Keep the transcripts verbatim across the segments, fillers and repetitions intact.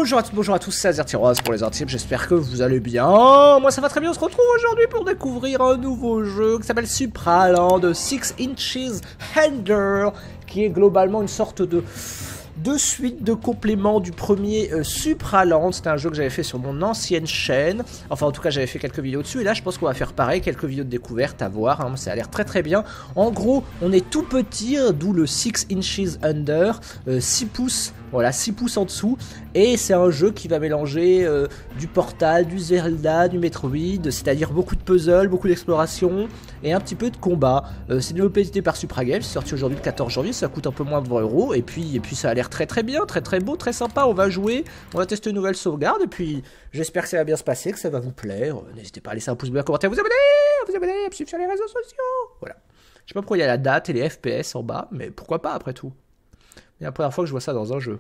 Bonjour à tous, bonjour à tous, c'est Azertyros pour les intimes, j'espère que vous allez bien. Moi ça va très bien, on se retrouve aujourd'hui pour découvrir un nouveau jeu qui s'appelle Supraland six Inches Under, qui est globalement une sorte de... de suite de complément du premier euh, Supraland. C'était un jeu que j'avais fait sur mon ancienne chaîne. Enfin, en tout cas, j'avais fait quelques vidéos dessus. Et là, je pense qu'on va faire pareil, quelques vidéos de découverte à voir. Hein. Ça a l'air très très bien. En gros, on est tout petit, d'où le six Inches Under, euh, six pouces. Voilà, six pouces en dessous. Et c'est un jeu qui va mélanger euh, du Portal, du Zelda, du Metroid, c'est-à-dire beaucoup de puzzles, beaucoup d'exploration et un petit peu de combat. Euh, c'est développé et édité par Supragames, c'est sorti aujourd'hui le quatorze janvier, ça coûte un peu moins de vingt euros. Et puis, et puis ça a l'air très très bien, très très beau, très sympa. On va jouer, on va tester une nouvelle sauvegarde. Et puis j'espère que ça va bien se passer, que ça va vous plaire. Euh, N'hésitez pas à laisser un pouce bleu, à commenter, à vous abonner, à vous abonner, à me suivre sur les réseaux sociaux. Voilà. Je sais pas pourquoi il y a la date et les F P S en bas, mais pourquoi pas après tout. C'est la première fois que je vois ça dans un jeu.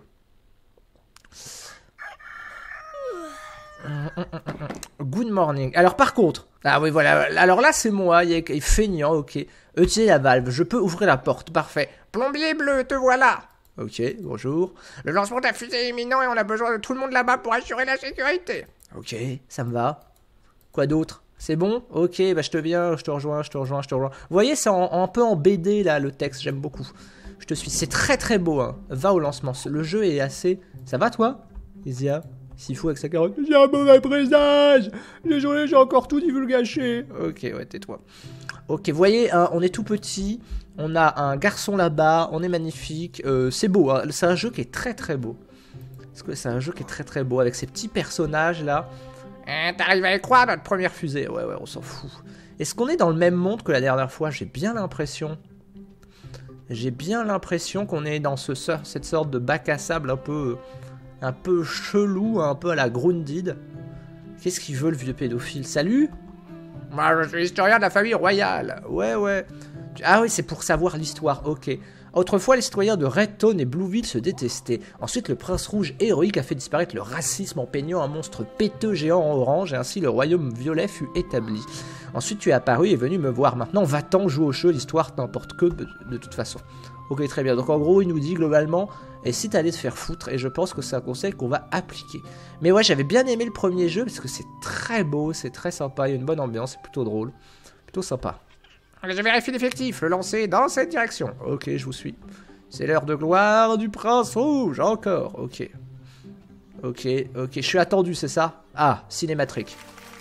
Good morning. Alors par contre, ah oui voilà, alors là c'est moi, il est feignant, ok. Utilisez la valve, je peux ouvrir la porte, parfait. Plombier bleu, te voilà. Ok, bonjour. Le lancement de la fusée est imminent et on a besoin de tout le monde là-bas pour assurer la sécurité. Ok, ça me va. Quoi d'autre? C'est bon? Ok, bah je te viens, je te rejoins, je te rejoins, je te rejoins. Vous voyez, c'est un peu en B D là le texte, j'aime beaucoup. Je te suis, c'est très très beau, hein. Va au lancement, le jeu est assez... Ça va toi, Isia? S'il faut avec sa carotte. J'ai un mauvais présage. Désolé, j'ai encore tout divulgaché. Ok, ouais, tais-toi. Ok, vous voyez, hein, on est tout petit. On a un garçon là-bas. On est magnifique. Euh, c'est beau, hein. C'est un jeu qui est très très beau. Parce que c'est un jeu qui est très très beau. Avec ces petits personnages là. Eh, t'arrives à y croire, notre première fusée? Ouais, ouais, on s'en fout. Est-ce qu'on est dans le même monde que la dernière fois? J'ai bien l'impression. J'ai bien l'impression qu'on est dans ce, cette sorte de bac à sable un peu... un peu chelou, un peu à la Grounded. Qu'est-ce qu'il veut le vieux pédophile? Salut. Moi je suis historien de la famille royale. Ouais ouais. Ah oui, c'est pour savoir l'histoire, ok. Autrefois, les citoyens de Redstone et Blueville se détestaient. Ensuite, le prince rouge héroïque a fait disparaître le racisme en peignant un monstre péteux géant en orange, et ainsi le royaume violet fut établi. Ensuite, tu es apparu et venu me voir. Maintenant, va-t'en jouer au jeu, l'histoire n'importe que de toute façon. Ok, très bien. Donc en gros, il nous dit globalement, et si t'allais te faire foutre, et je pense que c'est un conseil qu'on va appliquer. Mais ouais, j'avais bien aimé le premier jeu, parce que c'est très beau, c'est très sympa, il y a une bonne ambiance, c'est plutôt drôle. Plutôt sympa. Je vérifie l'effectif, le lancer dans cette direction. Ok, je vous suis. C'est l'heure de gloire du prince rouge, encore. Ok. Ok, ok, je suis attendu, c'est ça? Ah, cinématrique.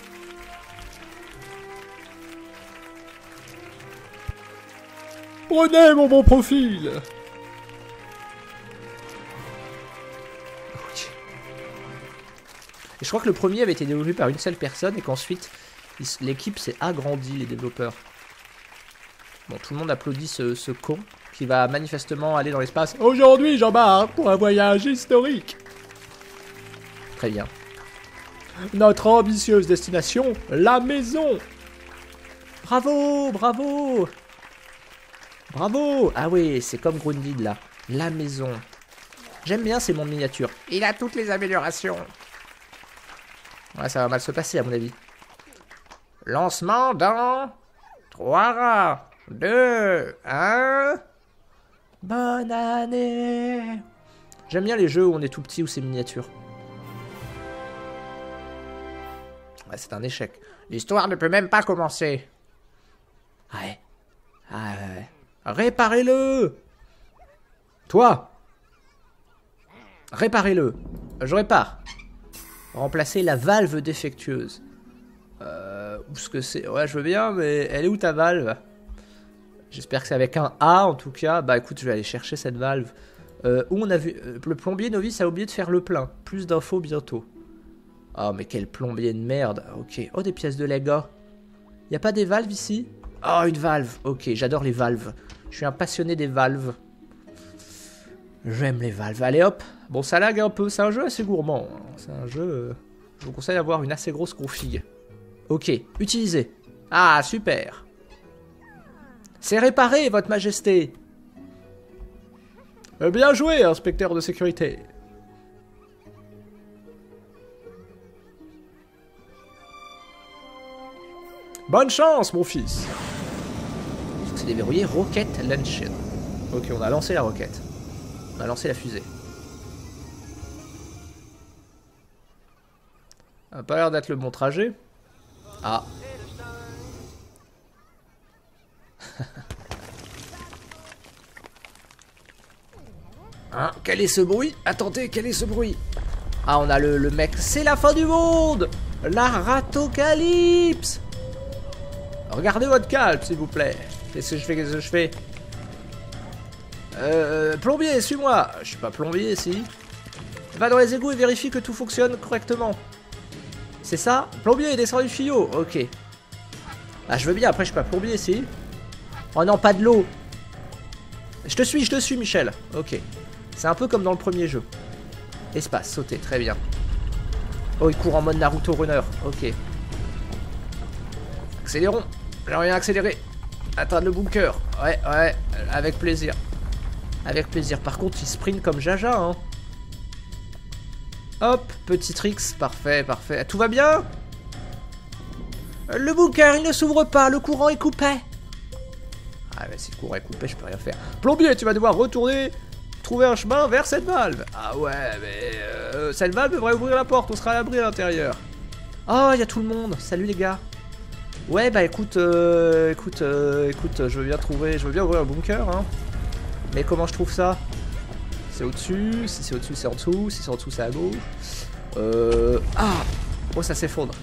Prenez mon bon profil. Ok. Et je crois que le premier avait été développé par une seule personne et qu'ensuite l'équipe s'est agrandie, les développeurs. Bon, tout le monde applaudit ce, ce con qui va manifestement aller dans l'espace. Aujourd'hui, j'embarque pour un voyage historique. Très bien. Notre ambitieuse destination, la maison. Bravo, bravo. Bravo. Ah oui, c'est comme Grounded là. La maison. J'aime bien ces mondes miniatures. Il a toutes les améliorations. Ouais, ça va mal se passer à mon avis. Lancement dans... trois... deux, un... Bonne année. J'aime bien les jeux où on est tout petit ou c'est miniature. Ouais, c'est un échec. L'histoire ne peut même pas commencer. Ouais. Ah ouais. Réparez-le. Toi. Réparez-le. Je répare. Remplacer la valve défectueuse. Euh... Où est-ce que c'est? Ouais, je veux bien, mais elle est où ta valve? J'espère que c'est avec un A en tout cas. Bah écoute, je vais aller chercher cette valve. Euh, où on a vu... Euh, le plombier novice a oublié de faire le plein. Plus d'infos bientôt. Oh mais quel plombier de merde. Ok. Oh, des pièces de Lego. Y a pas des valves ici? Oh, une valve. Ok, j'adore les valves. Je suis un passionné des valves. J'aime les valves. Allez hop. Bon, ça lag un peu. C'est un jeu assez gourmand. C'est un jeu... Euh... Je vous conseille d'avoir une assez grosse config. Ok. Utiliser. Ah, super. C'est réparé, votre majesté. Bien joué, inspecteur de sécurité. Bonne chance, mon fils. C'est déverrouillé Rocket Launcher. Ok, on a lancé la roquette. On a lancé la fusée. Ça a pas l'air d'être le bon trajet. Ah. Hein, quel est ce bruit? Attendez, quel est ce bruit? Ah, on a le, le mec. C'est la fin du monde! La ratocalypse! Regardez votre calme, s'il vous plaît. Qu'est-ce que je fais? Qu'est-ce que je fais? Euh, plombier, suis-moi. Je suis pas plombier, si. Va dans les égouts et vérifie que tout fonctionne correctement. C'est ça? Plombier, descend du tuyau. Ok. Ah, je veux bien, après je suis pas plombier, si. Oh non, pas de l'eau. Je te suis, je te suis, Michel. Ok. C'est un peu comme dans le premier jeu. Espace, sauter, très bien. Oh, il court en mode Naruto Runner. Ok. Accélérons. J'aimerais bien accélérer. Atteindre le bunker. Ouais, ouais, avec plaisir. Avec plaisir. Par contre, il sprint comme Jaja, hein. Hop, petit tricks. Parfait, parfait. Tout va bien? Le bunker, il ne s'ouvre pas. Le courant est coupé. Ah, mais si le courant est coupé, je peux rien faire. Plombier, tu vas devoir retourner, trouver un chemin vers cette valve. Ah ouais, mais euh, cette valve devrait ouvrir la porte. On sera à l'abri à l'intérieur. Oh, il y a tout le monde. Salut les gars. Ouais, bah écoute, euh, écoute, euh, écoute, je veux bien trouver, je veux bien ouvrir un bunker, hein. Mais comment je trouve ça? C'est au-dessus, si c'est au-dessus, c'est en dessous, si c'est en dessous, c'est à gauche. Euh... Ah! Oh, ça s'effondre.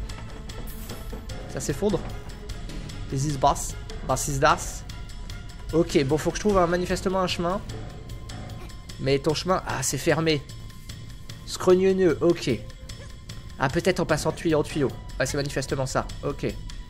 Ça s'effondre. This is bass. Bass is das. Ok, bon, faut que je trouve un, manifestement un chemin. Mais ton chemin... Ah, c'est fermé. Scrogneux, ok. Ah, peut-être en passant tuyau en tuyau. Ah, c'est manifestement ça. Ok.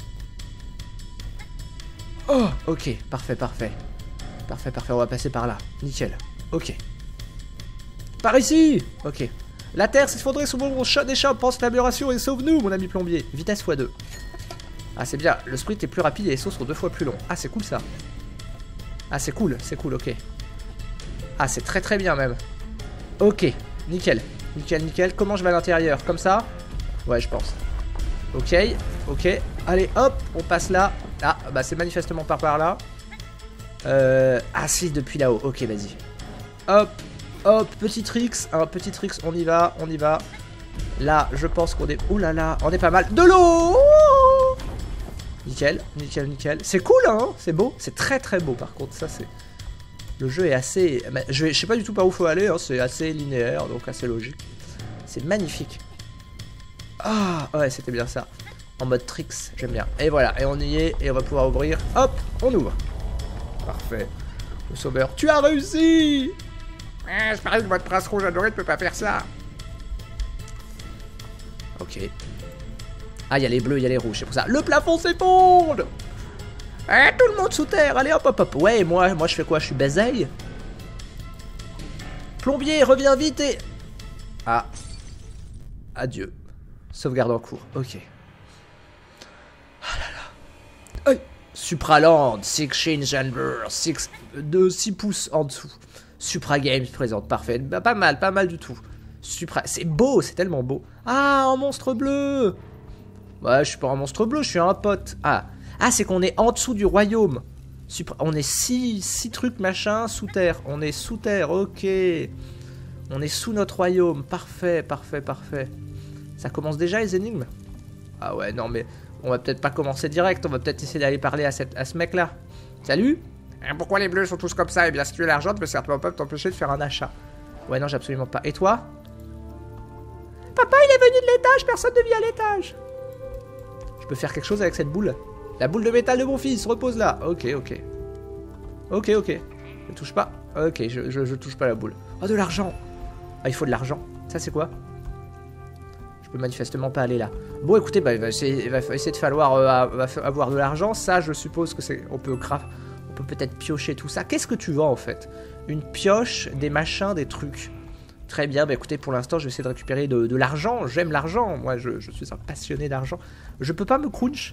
Oh, ok. Parfait, parfait. Parfait, parfait. On va passer par là. Nickel. Ok. Par ici. Ok. La terre s'est effondrée sous mon chat d'échappe. Pense l'amélioration et sauve-nous, mon ami plombier. Vitesse fois deux. Ah, c'est bien. Le sprint est plus rapide et les sauts sont deux fois plus longs. Ah, c'est cool, ça. Ah, c'est cool. C'est cool, ok. Ah, c'est très très bien, même. Ok. Nickel. Nickel, nickel. Comment je vais à l'intérieur? Comme ça? Ouais, je pense. Ok, ok. Allez, hop, on passe là. Ah, bah c'est manifestement par par là. Euh... Ah si, depuis là-haut. Ok, vas-y. Hop, hop, petit tricks. Un petit tricks, on y va, on y va. Là, je pense qu'on est... Ouh là là, on est pas mal. De l'eau! Nickel, nickel, nickel. C'est cool, hein? C'est beau. C'est très très beau, par contre. Ça, c'est... Le jeu est assez... Je, vais... je sais pas du tout par où faut aller, hein. C'est assez linéaire, donc assez logique. C'est magnifique. Ah, ouais, c'était bien ça. En mode tricks, j'aime bien. Et voilà, et on y est, et on va pouvoir ouvrir. Hop, on ouvre. Parfait. Le sauveur, tu as réussi! Ah, je parie que votre prince rouge adoré ne peut pas faire ça. Ok. Ah, il y a les bleus, il y a les rouges, c'est pour ça. Le plafond s'effondre! Ah, tout le monde sous terre, allez hop, hop, hop. Ouais, moi, moi je fais quoi? Je suis baseille. Plombier, reviens vite et... Ah. Adieu. Sauvegarde en cours, ok. Ah là là. Aïe. Supraland, six change and six de six pouces en dessous. Supra Games présente, parfait. Bah, pas mal, pas mal du tout. Supra, c'est beau, c'est tellement beau. Ah, un monstre bleu. Ouais, je suis pas un monstre bleu, je suis un pote. Ah, ah c'est qu'on est en dessous du royaume. Supra... On est six, six trucs machin sous terre. On est sous terre, ok. On est sous notre royaume, parfait, parfait, parfait. Ça commence déjà les énigmes? Ah ouais, non mais on va peut-être pas commencer direct, on va peut-être essayer d'aller parler à, cette, à ce mec là. Salut? Pourquoi les bleus sont tous comme ça? Eh bien si tu veux l'argent, tu peux certainement pas t'empêcher de faire un achat. Ouais non, j'ai absolument pas. Et toi? Papa il est venu de l'étage, personne ne vit à l'étage. Je peux faire quelque chose avec cette boule? La boule de métal de mon fils, repose là. Ok, ok. Ok, ok. Je touche pas. Ok, je, je, je touche pas la boule. Oh de l'argent. Ah il faut de l'argent. Ça c'est quoi? Je peux manifestement pas aller là. Bon écoutez, bah, il, va essayer, il va essayer de falloir euh, avoir de l'argent. Ça je suppose que c'est... On peut craft... On peut peut-être piocher tout ça. Qu'est-ce que tu vends en fait? Une pioche, des machins, des trucs. Très bien, bah écoutez, pour l'instant je vais essayer de récupérer de, de l'argent. J'aime l'argent, moi je, je suis un passionné d'argent. Je peux pas me crunch?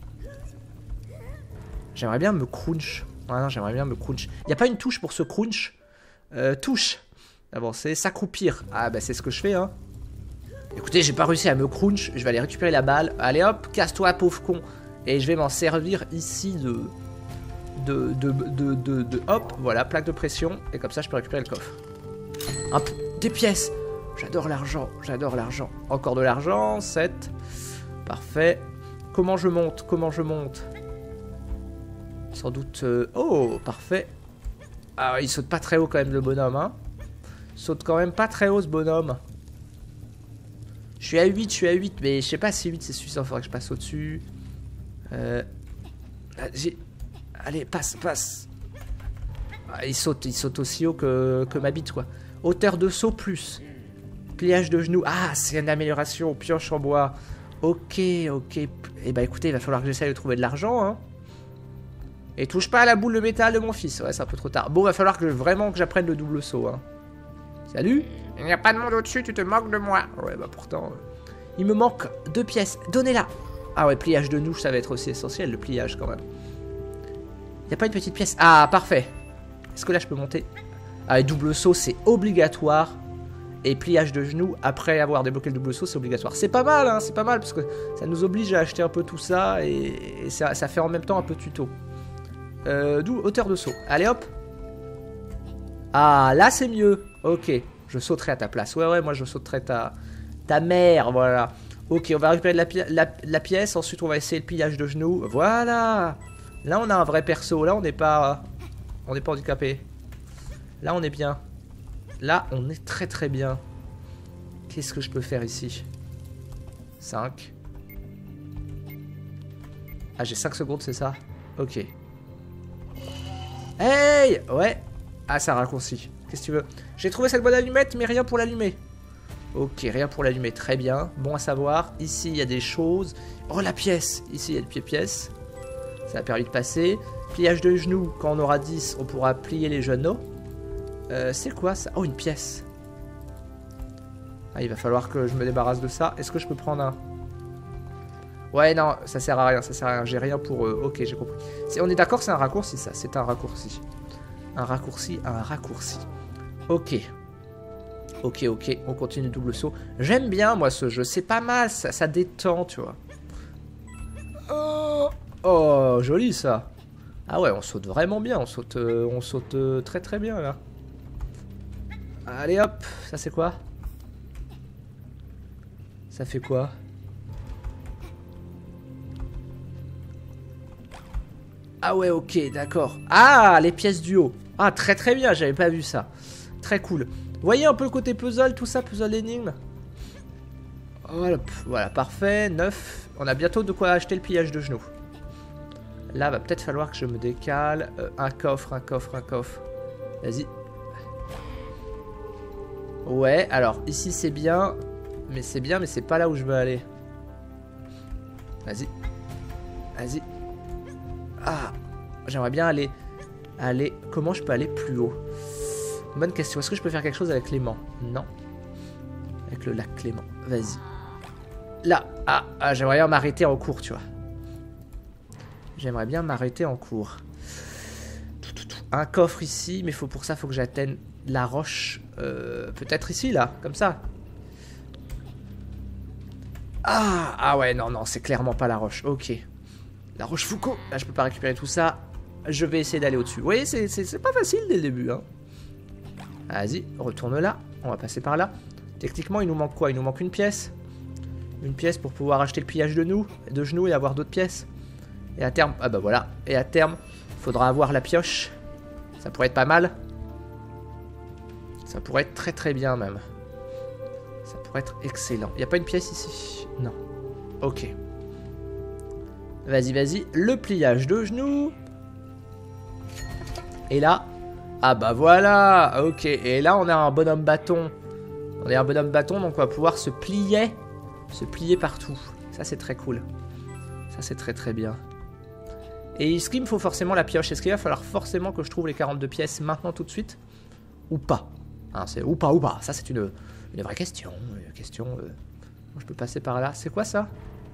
J'aimerais bien me crunch. Ah non, j'aimerais bien me crunch. Il n'y a pas une touche pour ce crunch? euh, Touche. Avancer, s'accroupir. Ah bah c'est ce que je fais hein. Écoutez, j'ai pas réussi à me crunch, je vais aller récupérer la balle. Allez hop, casse-toi pauvre con. Et je vais m'en servir ici de... De, de, de, de, de... Hop, voilà, plaque de pression. Et comme ça, je peux récupérer le coffre. Hop, des pièces. J'adore l'argent, j'adore l'argent. Encore de l'argent, sept. Parfait. Comment je monte? Comment je monte? Sans doute... Euh... Oh, parfait. Ah, il saute pas très haut quand même, le bonhomme, hein. Il saute quand même pas très haut, ce bonhomme. Je suis à huit, je suis à huit, mais je sais pas si huit c'est suffisant, faudrait que je passe au-dessus. Euh... Allez, passe, passe. Ah, il saute, il saute aussi haut que, que ma bite, quoi. Hauteur de saut plus. Pliage de genoux. Ah, c'est une amélioration. Pioche en bois. Ok, ok. Eh bah écoutez, il va falloir que j'essaye de trouver de l'argent, hein. Et touche pas à la boule de métal de mon fils. Ouais, c'est un peu trop tard. Bon, il va falloir que vraiment que j'apprenne le double saut, hein. Salut. Il n'y a pas de monde au-dessus, tu te moques de moi. Ouais, bah pourtant... Euh... Il me manque deux pièces. Donnez-la. Ah ouais, pliage de nouche, ça va être aussi essentiel, le pliage, quand même. Il n'y a pas une petite pièce. Ah, parfait. Est-ce que là, je peux monter? Ah, et double saut, c'est obligatoire. Et pliage de genoux, après avoir débloqué le double saut, c'est obligatoire. C'est pas mal, hein, c'est pas mal, parce que ça nous oblige à acheter un peu tout ça, et, et ça, ça fait en même temps un peu tuto. Euh, D'où hauteur de saut. Allez, hop. Ah, là, c'est mieux. Ok, je sauterai à ta place. Ouais, ouais, moi, je sauterai ta, ta mère, voilà. Ok, on va récupérer de la, pi la, la pièce, ensuite, on va essayer le pliage de genoux. Voilà. Là, on a un vrai perso. Là, on n'est pas... On n'est pas handicapé. Là, on est bien. Là, on est très très bien. Qu'est-ce que je peux faire ici? cinq. Ah, j'ai cinq secondes, c'est ça? Ok. Hey! Ouais. Ah, ça raccourcit. Qu'est-ce que tu veux? J'ai trouvé cette bonne allumette, mais rien pour l'allumer. Ok, rien pour l'allumer. Très bien. Bon à savoir. Ici, il y a des choses. Oh, la pièce! Ici, il y a des pièces. Ça a permis de passer. Pliage de genoux. Quand on aura dix, on pourra plier les genoux. Euh, c'est quoi ça? Oh, une pièce. Ah, il va falloir que je me débarrasse de ça. Est-ce que je peux prendre un... Ouais, non, ça sert à rien, ça sert à rien. J'ai rien pour eux. Ok, j'ai compris. On est d'accord, c'est un raccourci, ça. C'est un raccourci. Un raccourci, un raccourci. Ok. Ok, ok. On continue le double saut. J'aime bien, moi, ce jeu. C'est pas mal, ça, ça détend, tu vois. Oh, oh, joli, ça. Ah ouais, on saute vraiment bien. On saute, euh, on saute euh, très très bien, là. Allez hop, ça c'est quoi? Ça fait quoi? Ah ouais, ok, d'accord. Ah, les pièces du haut. Ah, très très bien, j'avais pas vu ça. Très cool. Vous voyez un peu le côté puzzle, tout ça, puzzle énigme? Voilà, voilà, parfait. neuf. On a bientôt de quoi acheter le pillage de genoux. Là, va peut-être falloir que je me décale. Euh, un coffre, un coffre, un coffre. Vas-y. Ouais, alors ici c'est bien, mais c'est bien, mais c'est pas là où je veux aller. Vas-y, vas-y. Ah, j'aimerais bien aller, aller. Comment je peux aller plus haut? Bonne question. Est-ce que je peux faire quelque chose avec Clément? Non. Avec le lac Clément. Vas-y. Là. Ah, ah j'aimerais bien m'arrêter en cours, tu vois. J'aimerais bien m'arrêter en cours. Un coffre ici, mais faut pour ça, faut que j'atteigne la roche. Euh, Peut-être ici, là, comme ça. Ah, ah ouais, non, non, c'est clairement pas la roche. Ok. La roche Foucault. Là, je peux pas récupérer tout ça. Je vais essayer d'aller au-dessus. Vous voyez, c'est pas facile dès le début, hein. Vas-y, retourne là. On va passer par là. Techniquement, il nous manque quoi? Il nous manque une pièce. Une pièce pour pouvoir acheter le pillage de nous, de genoux et avoir d'autres pièces. Et à terme, ah bah voilà. Et à terme, il faudra avoir la pioche. Ça pourrait être pas mal. Ça pourrait être très très bien même. Ça pourrait être excellent. Il n'y a pas une pièce ici? Non. Ok. Vas-y, vas-y. Le pliage de genoux. Et là... Ah bah voilà. Ok. Et là, on a un bonhomme bâton. On a un bonhomme bâton, donc on va pouvoir se plier. Se plier partout. Ça, c'est très cool. Ça, c'est très très bien. Et est-ce qu'il me faut forcément la pioche? Est-ce qu'il va falloir forcément que je trouve les quarante-deux pièces maintenant tout de suite? Ou pas? Hein, c'est ou pas ou pas. Ça, c'est une, une vraie question. Une question... Euh... Je peux passer par là. C'est quoi ça?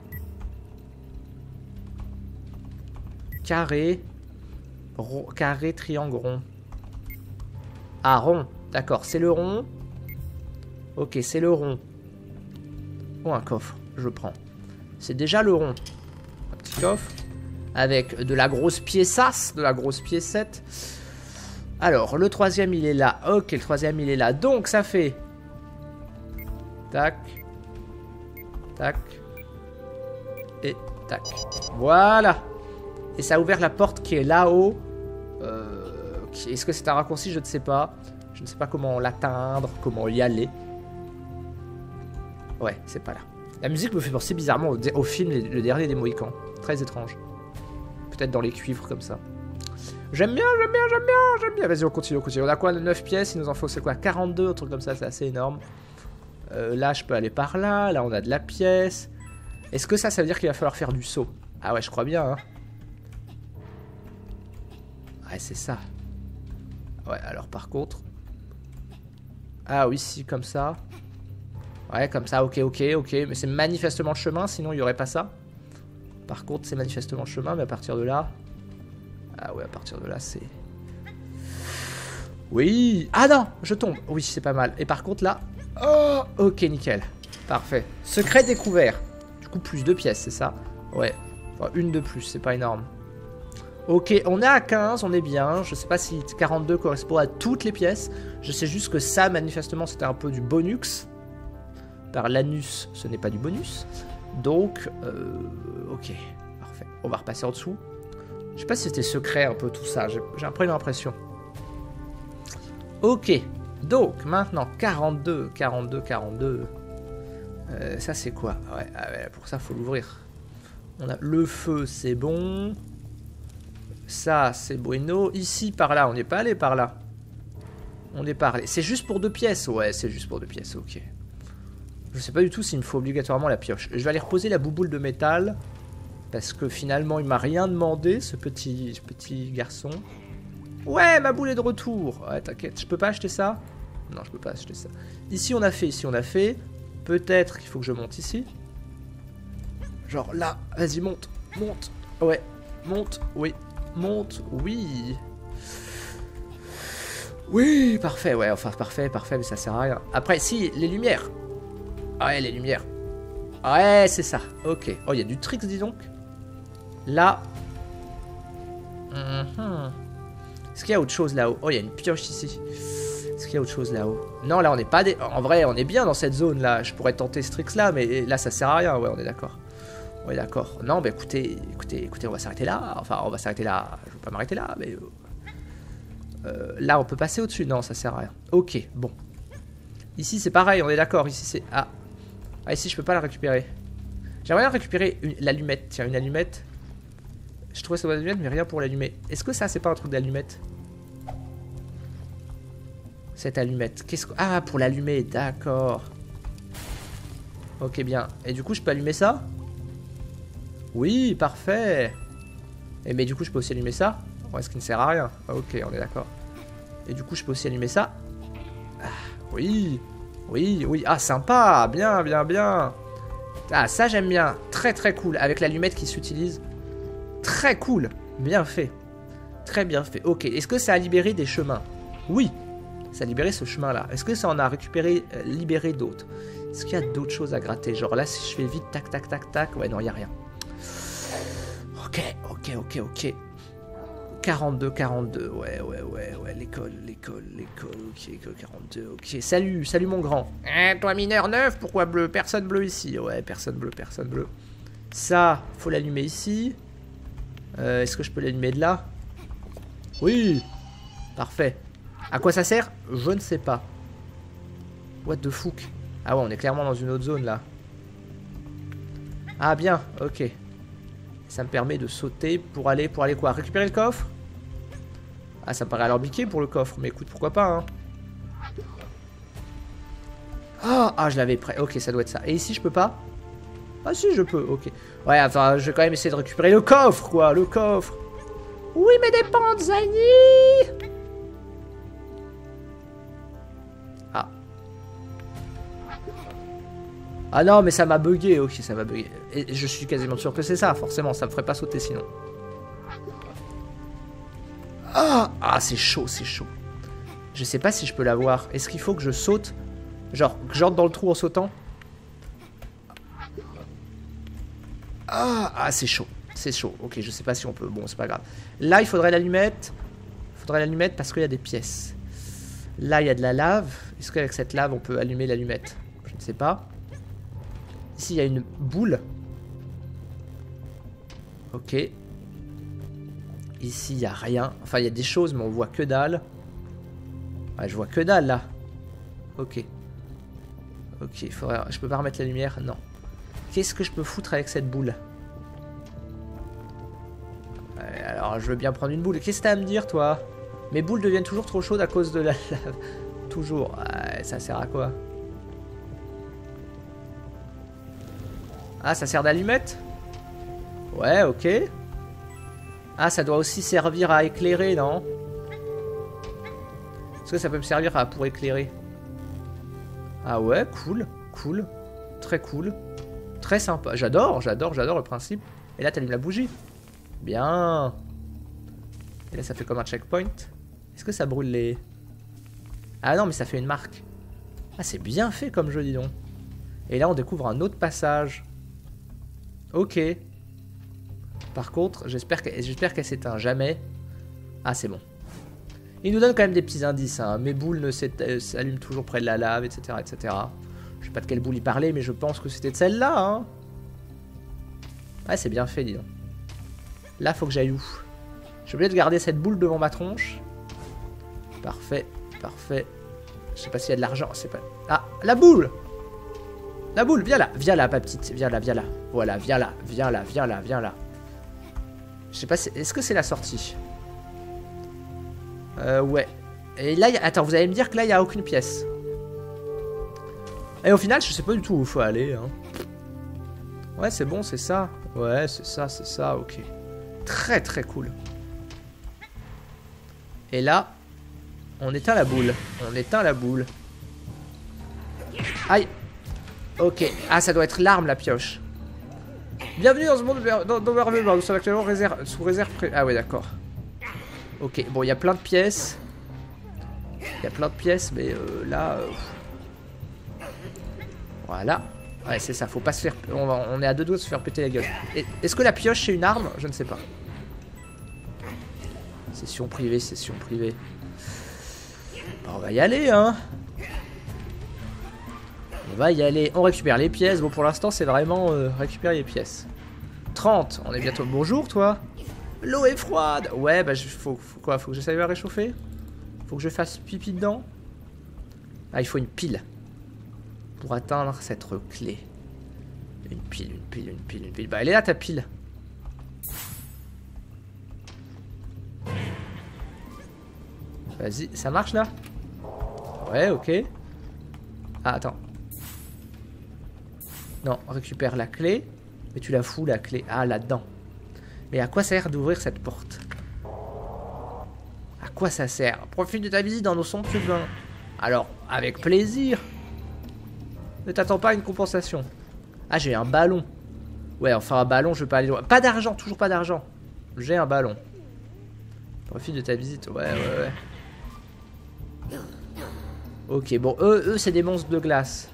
Carré. Rond, carré, triangle, rond. Ah, rond. D'accord, c'est le rond. Ok, c'est le rond. Oh, un coffre. Je prends. C'est déjà le rond. Un petit coffre. Avec de la grosse piéçasse. De la grosse piécette. Alors, le troisième, il est là. Ok, le troisième, il est là. Donc, ça fait... Tac. Tac. Et tac. Voilà. Et ça a ouvert la porte qui est là-haut. Euh, Est-ce que c'est un raccourci? Je ne sais pas. Je ne sais pas comment l'atteindre, comment y aller. Ouais, c'est pas là. La musique me fait penser bizarrement au, au film Le Dernier des Mohicans. Très étrange. Peut-être dans les cuivres comme ça. J'aime bien, j'aime bien, j'aime bien, j'aime bien. Vas-y, on continue, on continue. On a quoi? neuf pièces, il nous en faut, c'est quoi? quarante-deux, un truc comme ça, c'est assez énorme. Euh, là, je peux aller par là. Là, on a de la pièce. Est-ce que ça, ça veut dire qu'il va falloir faire du saut? Ah ouais, je crois bien, hein. Ouais, c'est ça. Ouais, alors par contre... Ah oui, si, comme ça. Ouais, comme ça, ok, ok, ok. Mais c'est manifestement le chemin, sinon il n'y aurait pas ça. Par contre, c'est manifestement le chemin, mais à partir de là... Ah ouais, à partir de là, c'est... Oui. Ah non, je tombe. Oui, c'est pas mal. Et par contre, là... Oh, ok, nickel. Parfait. Secret découvert. Du coup, plus deux pièces, c'est ça? Ouais. Enfin, une de plus, c'est pas énorme. Ok, on est à quinze, on est bien. Je sais pas si quarante-deux correspond à toutes les pièces. Je sais juste que ça, manifestement, c'était un peu du bonus. Par l'anus, ce n'est pas du bonus. Donc, euh, ok, parfait. On va repasser en dessous. Je sais pas si c'était secret un peu tout ça. J'ai un peu l'impression. Ok, donc maintenant quarante-deux, quarante-deux, quarante-deux. Euh, ça c'est quoi? Ouais, ah ouais, pour ça faut l'ouvrir. On a le feu, c'est bon. Ça c'est bueno. Ici par là, on n'est pas allé par là. On est pas allé. C'est juste pour deux pièces. Ouais, c'est juste pour deux pièces. Ok. Je sais pas du tout s'il me faut obligatoirement la pioche. Je vais aller reposer la bouboule de métal. Parce que finalement, il m'a rien demandé, ce petit, ce petit garçon. Ouais, ma boule est de retour. Ouais, t'inquiète, je peux pas acheter ça? Non, je peux pas acheter ça. Ici, on a fait, ici, on a fait. Peut-être qu'il faut que je monte ici. Genre là, vas-y, monte, monte. Ouais, monte, oui, monte, oui. Oui, parfait, ouais, enfin, parfait, parfait, mais ça sert à rien. Après, si, les lumières. Ouais, les lumières. Ouais, c'est ça, ok. Oh, il y a du tricks, dis donc. Là. Mm-hmm. Est-ce qu'il y a autre chose là-haut? Oh, il y a une pioche ici. Est-ce qu'il y a autre chose là-haut? Non, là, on n'est pas... Dé... En vrai, on est bien dans cette zone-là. Je pourrais tenter ce tricks-là, mais là, ça sert à rien. Ouais, on est d'accord. On est d'accord. Non, bah écoutez, écoutez, écoutez, on va s'arrêter là. Enfin, on va s'arrêter là. Je ne vais pas m'arrêter là, mais... Euh, là, on peut passer au-dessus. Non, ça sert à rien. Ok, bon. Ici, c'est pareil, on est d'accord. Ici, c'est... Ah. Ah, ici, je peux pas la récupérer. J'aimerais bien récupérer l'allumette. Tiens, une allumette. Je trouvais ça allumette, mais rien pour l'allumer. Est-ce que ça, c'est pas un truc d'allumette? Cette allumette. Qu'est-ce que... Ah, pour l'allumer, d'accord. Ok, bien. Et du coup, je peux allumer ça? Oui, parfait. Et mais du coup, je peux aussi allumer ça? Ouais, ce qui ne sert à rien. Ok, on est d'accord. Et du coup, je peux aussi allumer ça? Ah, oui. Oui, oui. Ah, sympa. Bien, bien, bien. Ah, ça, j'aime bien. Très, très cool. Avec l'allumette qui s'utilise. Très cool. Bien fait. Très bien fait. Ok. Est-ce que ça a libéré des chemins? Oui. Ça a libéré ce chemin-là. Est-ce que ça en a récupéré, euh, libéré d'autres? Est-ce qu'il y a d'autres choses à gratter? Genre là, si je fais vite, tac, tac, tac, tac. Ouais, non, il n'y a rien. Ok, ok, ok, ok. quarante-deux, quarante-deux. Ouais, ouais, ouais, ouais. L'école, l'école, l'école. Ok, école quarante-deux. Ok. Salut, salut mon grand. Eh, toi mineur neuf, pourquoi bleu? Personne bleu ici. Ouais, personne bleu, personne bleu. Ça, faut l'allumer ici. Euh, Est-ce que je peux l'allumer de là? Oui. Parfait. À quoi ça sert? Je ne sais pas. What the fuck? Ah ouais, on est clairement dans une autre zone là. Ah bien, ok. Ça me permet de sauter pour aller, pour aller quoi? Récupérer le coffre? Ah, ça me paraît alambiqué pour le coffre, mais écoute, pourquoi pas, hein. Ah, ah, je l'avais prêt. Ok, ça doit être ça. Et ici, je peux pas? Ah si, je peux, ok. Ouais, enfin, je vais quand même essayer de récupérer le coffre, quoi, le coffre. Oui, mais des panzani. Ah. Ah non, mais ça m'a bugué, ok, ça m'a bugué. Et je suis quasiment sûr que c'est ça, forcément, ça me ferait pas sauter sinon. Ah, ah c'est chaud, c'est chaud. Je sais pas si je peux l'avoir. Est-ce qu'il faut que je saute? Genre, que j'entre dans le trou en sautant? Ah, ah c'est chaud, c'est chaud. Ok, je sais pas si on peut, bon, c'est pas grave. Là, il faudrait l'allumette. Il faudrait l'allumette parce qu'il y a des pièces. Là, il y a de la lave. Est-ce qu'avec cette lave, on peut allumer l'allumette? Je ne sais pas. Ici, il y a une boule. Ok. Ici, il n'y a rien. Enfin, il y a des choses, mais on voit que dalle. Ouais, je vois que dalle, là. Ok. Ok, faudrait... je peux pas remettre la lumière? Non. Qu'est-ce que je peux foutre avec cette boule? Ouais, alors, je veux bien prendre une boule. Qu'est-ce que t'as à me dire, toi? Mes boules deviennent toujours trop chaudes à cause de la lave. Toujours. Ouais, ça sert à quoi? Ah, ça sert d'allumette? Ouais, ok. Ah, ça doit aussi servir à éclairer, non? Est-ce que ça peut me servir à, pour éclairer? Ah ouais, cool, cool. Très cool. Très sympa. J'adore, j'adore, j'adore le principe. Et là, t'allumes la bougie. Bien. Et là, ça fait comme un checkpoint. Est-ce que ça brûle les... Ah non, mais ça fait une marque. Ah, c'est bien fait comme jeu, dis donc. Et là, on découvre un autre passage. Ok. Par contre, j'espère qu'elle j'espère qu'elle s'éteint jamais. Ah, c'est bon. Il nous donne quand même des petits indices. Hein. Mes boules ne s'allument toujours près de la lave, et cetera, et cetera. Je sais pas de quelle boule il parlait, mais je pense que c'était de celle-là. Hein. Ouais, c'est bien fait, dis donc. Là, faut que j'aille où? J'ai oublié de garder cette boule devant ma tronche. Parfait, parfait. Je sais pas s'il y a de l'argent. C'est pas... Ah, la boule! La boule, viens là, viens là, ma petite. Viens là, viens là. Voilà, viens là, viens là, viens là, viens là. Je sais pas, est-ce que c'est la sortie? Euh, ouais. Et là, y a... attends, vous allez me dire que là, il n'y a aucune pièce. Et au final, je sais pas du tout où il faut aller. Hein. Ouais, c'est bon, c'est ça. Ouais, c'est ça, c'est ça, ok. Très, très cool. Et là, on éteint la boule. On éteint la boule. Aïe. Ok. Ah, ça doit être l'arme, la pioche. Bienvenue dans ce monde d'Overview. Nous sommes actuellement réserve, sous réserve... Pré... Ah ouais, d'accord. Ok, bon, il y a plein de pièces. Il y a plein de pièces, mais euh, là... Euh... Voilà. Ouais, c'est ça, faut pas se faire... On, va... On est à deux doigts de se faire péter la gueule. Est-ce que la pioche, c'est une arme? Je ne sais pas. Session privée, session privée. Bon, on va y aller, hein. On va y aller. On récupère les pièces. Bon, pour l'instant, c'est vraiment euh, récupérer les pièces. trente. On est bientôt... Bonjour, toi. L'eau est froide. Ouais, bah, je... faut... faut quoi? Faut que j'essaie de la réchauffer? Faut que je fasse pipi dedans? Ah, il faut une pile. Pour atteindre cette clé. Une pile, une pile, une pile, une pile. Bah, elle est là, ta pile. Vas-y, ça marche, là? Ouais, ok. Ah, attends. Non, récupère la clé. Mais tu la fous, la clé. Ah, là-dedans. Mais à quoi ça sert d'ouvrir cette porte? À quoi ça sert? Profite de ta visite dans nos somptueux bains. Alors, avec plaisir. Ne t'attends pas à une compensation. Ah, j'ai un ballon. Ouais, enfin, un ballon, je vais pas aller loin. Pas d'argent, toujours pas d'argent. J'ai un ballon. Profite de ta visite. Ouais, ouais, ouais. Ok, bon, eux, eux c'est des monstres de glace.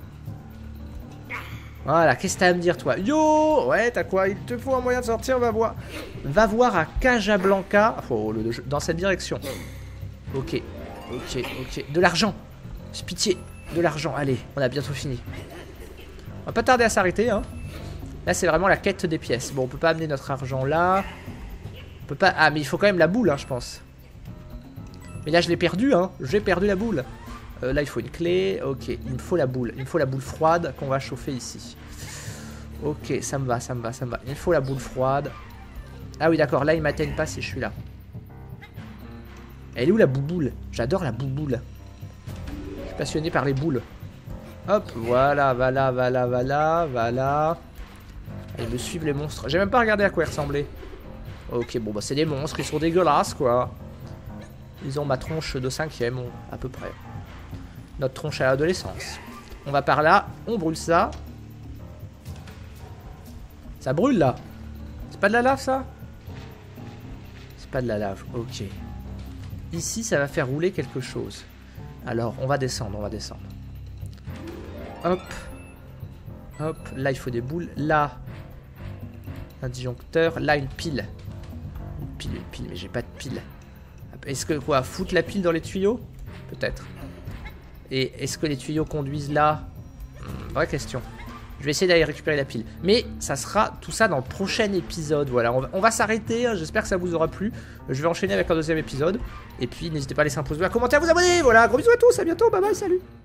Voilà, qu'est-ce que t'as à me dire, toi? Yo! Ouais, t'as quoi? Il te faut un moyen de sortir, va voir. Va voir à Casablanca. Oh, le, le, dans cette direction. Ok, ok, ok. De l'argent. Pitié, de l'argent. Allez, on a bientôt fini. On va pas tarder à s'arrêter, hein. Là, c'est vraiment la quête des pièces. Bon, on peut pas amener notre argent là. On peut pas... Ah, mais il faut quand même la boule, hein, je pense. Mais là, je l'ai perdu, hein. J'ai perdu la boule. Euh, là, il faut une clé. Ok, il me faut la boule. Il me faut la boule froide qu'on va chauffer ici. Ok, ça me va, ça me va, ça me va. Il me faut la boule froide. Ah oui, d'accord. Là, ils m'atteignent pas si je suis là. Elle est où la bouboule? J'adore la bouboule. Je suis passionné par les boules. Hop, voilà, voilà, voilà, voilà, voilà. Ils me suivent les monstres. J'ai même pas regardé à quoi ils ressemblaient. Ok, bon, bah c'est des monstres. Ils sont dégueulasses, quoi. Ils ont ma tronche de cinquième, à peu près. Notre tronche à l'adolescence. On va par là, on brûle ça. Ça brûle là. C'est pas de la lave ça? C'est pas de la lave, ok. Ici ça va faire rouler quelque chose. Alors on va descendre, on va descendre. Hop. Hop, là il faut des boules. Là, un disjoncteur. Là une pile. Une pile, une pile, mais j'ai pas de pile. Est-ce que quoi, foutre la pile dans les tuyaux? Peut-être. Et est-ce que les tuyaux conduisent là? vraie question. Je vais essayer d'aller récupérer la pile. Mais ça sera tout ça dans le prochain épisode. Voilà, on va, on va s'arrêter. Hein. J'espère que ça vous aura plu. Je vais enchaîner avec un deuxième épisode. Et puis, n'hésitez pas à laisser un pouce bleu, à commenter, à vous abonner. Voilà, gros bisous à tous. À bientôt. Bye bye. Salut.